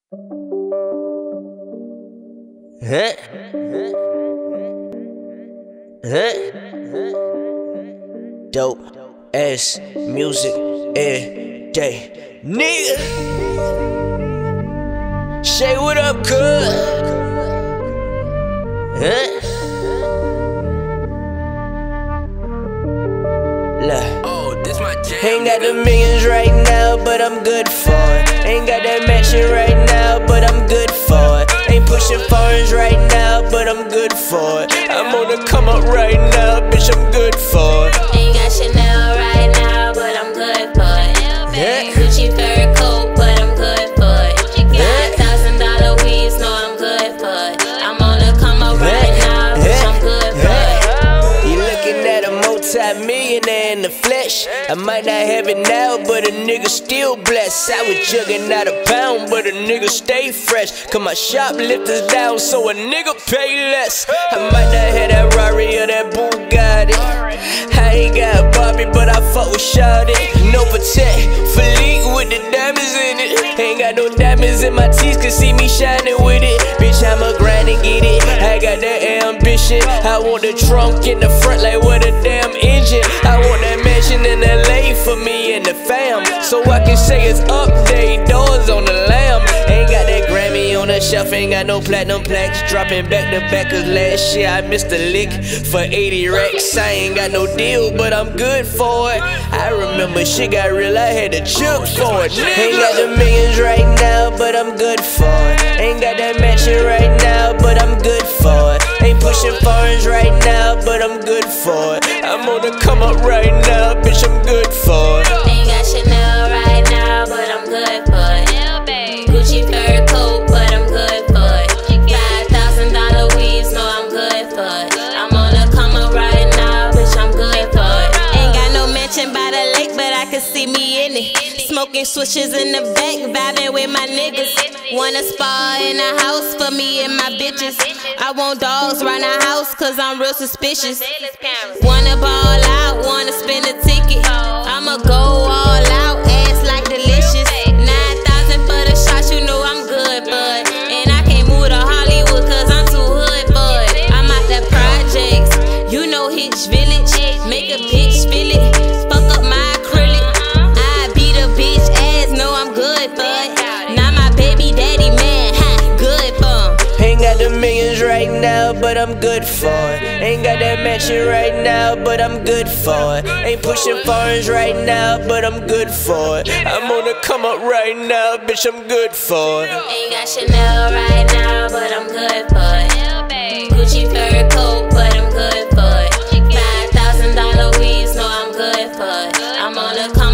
Huh? Huh? Dope ass music every day, nigga. Shay, what up, cuz? Huh? Ain't got the millions right now, but I'm good for it. Ain't got that mansion right now, but I'm good for it. Ain't pushing foreigns right now, but I'm good for it. I'm on the come up right now, bitch, I'm good for it. Ain't got Chanel right now, but I'm good for it. Gucci fur coat, but I'm good for it. $5,000 weeds, no, I'm good for it. I'm on the come up right now, bitch, I'm good for it. You looking at a multi-millionaire in the flesh. I might not have it now, but a nigga still blessed. I was jugging out a pound, but a nigga stay fresh. Cause my shoplifters down, so a nigga pay less. I might not have that Rari or that Bugatti. I ain't got Barbie, but I fuck with Shawty. No protect, Philippe with the diamonds in it. Ain't got no diamonds in my teeth, can see me shining with it. Bitch, I'ma grind and get it. I got that ambition. I want the trunk in the front like what a damn engine. I want that mansion in LA for me and the fam, so I can say it's update doors on the lamb. Ain't got that Grammy on the shelf, ain't got no platinum plaques. Dropping back to back, cause last year I missed a lick for 80 racks. I ain't got no deal, but I'm good for it. I remember shit got real, I had to jug for it. Ain't got the millions right now, but I'm good for it. Ain't got that mansion right now, but I'm good for it. Ain't pushing foreigns right now, but I'm good for it. I'm on the come up right now, bitch, I'm good for it. Ain't got Chanel right now, but I'm good for it. Gucci fur coat, but I'm good for it. $5,000 weeds, no, I'm good for it. I'm on the come up right now, bitch, I'm good for it. Ain't got no mansion by the lake, but I can see me in it. Smoking switches in the back, vibing with my niggas. Want a spa in the house for me and my bitches. I want dogs round the house, cause I'm real suspicious. Wanna ball out, wanna spend a ticket. I'ma go all out, ass like delicious. 9,000 for the shots, you know I'm good, bud. And I can't move to Hollywood, cause I'm too hood, bud. I'm out the projects, you know Hitch Village. Make a bitch feel it, fuck up my acrylic. I beat a bitch ass, know I'm good, bud. Now my baby daddy man, good for him. Ain't got the millions right now, but I'm good for it. Ain't got that mansion right now, but I'm good for it. Ain't pushing foreigns right now, but I'm good for it. I'm on the come up right now, bitch, I'm good for it. Ain't got Chanel right now, but I'm good for it. Gucci fur coat, but I'm good for it. $5,000 weeds, no, I'm good for it. I'm on the